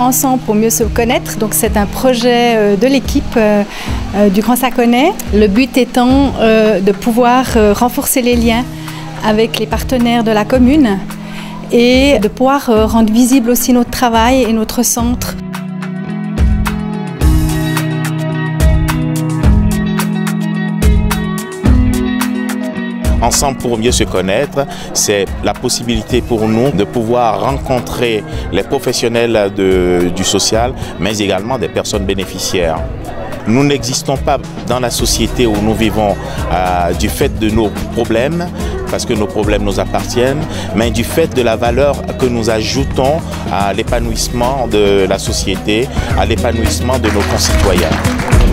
Ensemble pour mieux se connaître. Donc c'est un projet de l'équipe du Grand Saconnet. Le but étant de pouvoir renforcer les liens avec les partenaires de la commune et de pouvoir rendre visible aussi notre travail et notre centre. Ensemble pour mieux se connaître, c'est la possibilité pour nous de pouvoir rencontrer les professionnels du social, mais également des personnes bénéficiaires. Nous n'existons pas dans la société où nous vivons du fait de nos problèmes, parce que nos problèmes nous appartiennent, mais du fait de la valeur que nous ajoutons à l'épanouissement de la société, à l'épanouissement de nos concitoyens.